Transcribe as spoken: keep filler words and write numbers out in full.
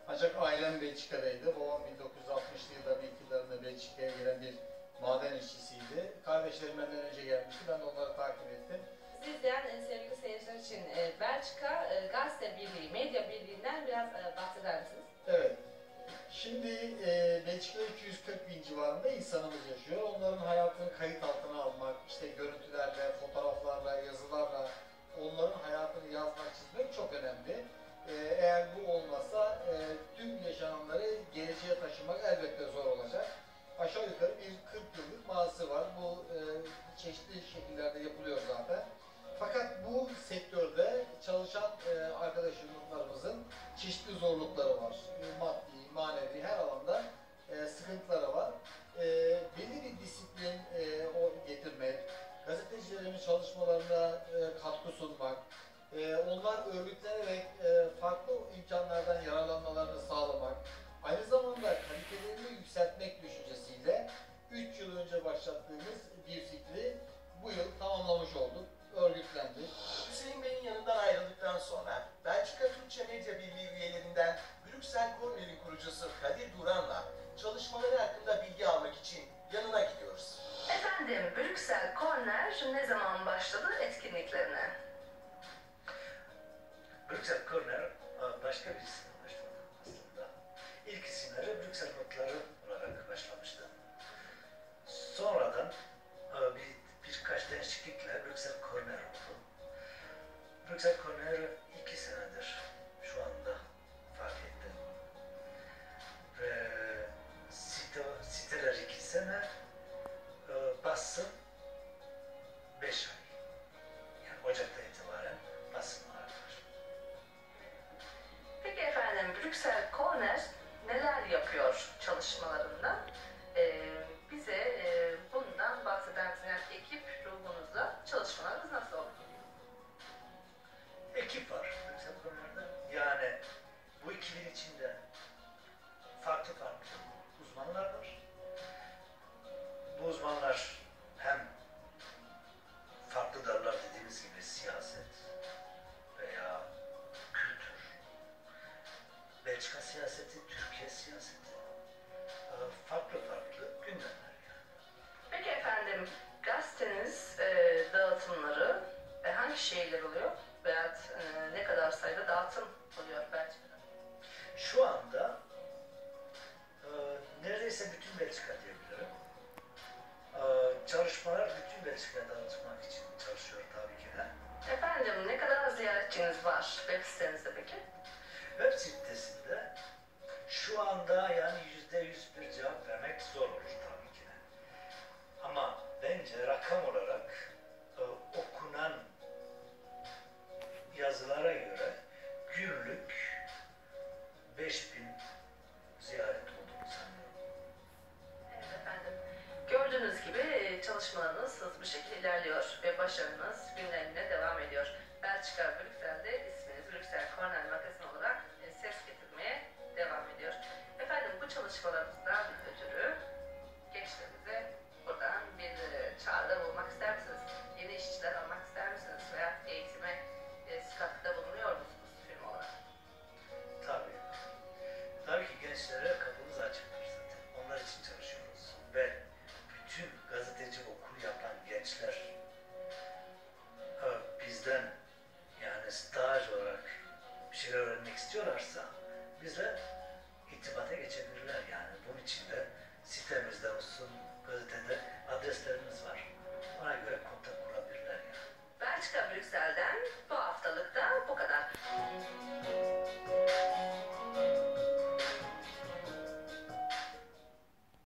Ancak ailem Belçika'daydı. Babam bin dokuz yüz altmışlı yılların ilk yıllarında Belçika'ya gelen bir maden işçisiydi. Kardeşlerim benden önce gelmişti. Ben de onları takip ettim. Sizi izleyen e, sevgili seyirciler için e, Belçika e, Gazete Birliği, Medya Birliği'nden biraz e, bahseder misiniz? Evet. Şimdi e, Belçika'da iki yüz kırk bin civarında insanımız yaşıyor. Onların hayatını kayıt altına almak, işte görüntülerle, fotoğraflarla, yazılarla onların hayatını yazmak, çizmek çok önemli. E, eğer bu olmazsa e, tüm yaşananları geleceğe taşımak elbette zor olacak. Aşağı yukarı bir kırk yıllık mazisi var. Bu e, çeşitli şekillerde yapılıyor zaten. Fakat bu sektörde çalışan e, arkadaşlarımızın çeşitli zorlukları var. E, maddi, manevi her alanda e, sıkıntıları var. E, belli bir disiplin e, o getirmek, gazetecilerin çalışmalarına e, katkı sunmak, e, onlar örgütlenerek e, farklı imkanlardan yararlanmalarını sağlamak, aynı zamanda kalitelerini yükseltmek düşüncesiyle üç yıl önce başlattığımız bir fikri bu yıl tamamlamış olduk, örgütlendik. Hüseyin Bey'in yanından ayrıldıktan sonra Belçika Türkçe Medya Birliği üyelerinden Brüksel Corner'in kurucusu Kadir Duran'la çalışmaları hakkında bilgi almak için yanına gidiyoruz. Efendim, Brüksel Corner ne zaman başladı etkinliklerine? Brüksel Corner başka bir isim başladı aslında. İlk isimleri Brüksel Notları olarak başlamıştı. Sonradan bir, birkaç değişiklikle Brüksel Corner oldu. Brüksel Corner iki senedir şu anda faaliyette. Ve site, siteler iki sene, basın beş ay. Yani Ocak'tan itibaren basınlar var. Peki efendim, Brüksel Corner neler yapıyor çalışmalarında? Ee, bize e, bundan bahseder misiniz? Yani ekip ruhunuzla çalışmalarınız nasıl olur? Ekip var Brüksel Corner'da. Yani bu ekibin içinde farklı farklı uzmanlar var. Bu uzmanlar hem farklı dallar dediğimiz gibi siyaset veya kültür, Belçika siyaseti, Türkiye siyaseti, farklı farklı gündemler yani. Peki efendim, gazeteniz e, dağıtımları e, hangi şehirler oluyor? Veya e, ne kadar sayıda dağıtım oluyor Belçika'da? Şu anda e, neredeyse bütün Belçika diyebilirim. E, çalışmalar bütün Belçika'ya dağıtmak için çalışıyor tabii ki de. Efendim, ne kadar ziyaretçiniz var web sitenizde peki? Web sitesinde şu anda yani yüzde yüz bir cevap vermek zor olur tabii ki de. Ama bence rakam olarak e, okunan yazılara göre günlük beş bin ziyaret olduğunu sanıyorum. Evet efendim. Gördüğünüz gibi e, çalışmalarınız hızlı bir şekilde ilerliyor ve başarınız günlerine devam ediyor. Belçika Brüksel'de isminiz Brüksel Corner magazin olarak e, ses getirmeye devam ediyor. Efendim, bu çalışmalarınızdan ötürü gençlerimize buradan bir e, çağrıda bulunmak ister misiniz? Yeni işçiler almak ister misiniz? Veya eğitime e, katkıda bulunuyor musunuz firma olarak? Tabii. Tabii ki gençlere kapımız açıktır zaten. Onlar için çalışıyoruz. Ve bütün gazeteci okulu yapan gençler e, bizden yani staj olarak bir şeyler öğrenmek istiyorlarsa bizle irtibata geçebilirler yani. Bunun için de sitemizde